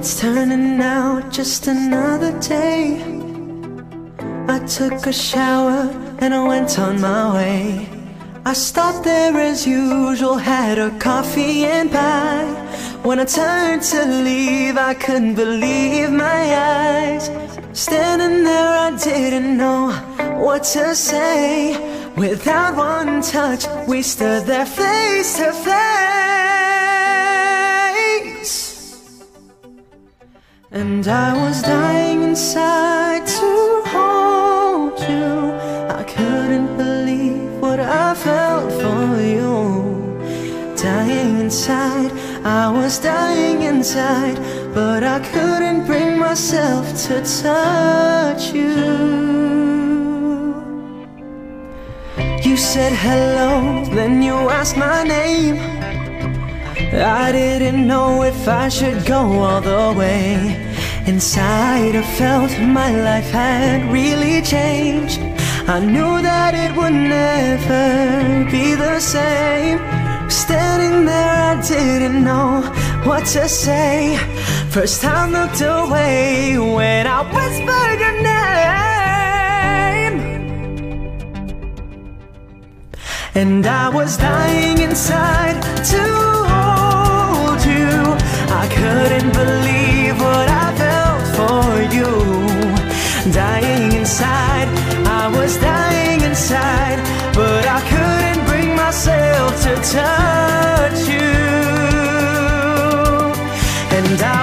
It's turning out just another day. I took a shower and I went on my way. I stopped there as usual, had a coffee and pie. When I turned to leave, I couldn't believe my eyes. Standing there, I didn't know what to say. Without one touch, we stood there face to face. And I was dying inside to hold you. I couldn't believe what I felt for you. Dying inside, I was dying inside, but I couldn't bring myself to touch you. You said hello, then you asked my name. I didn't know if I should go all the way. Inside I felt my life had really changed. I knew that it would never be the same. Standing there, I didn't know what to say. First I looked away when I whispered your name. And I was dying inside to hold you. I couldn't believe what I felt for you. Dying inside, I was dying inside, but I couldn't bring myself to touch you. And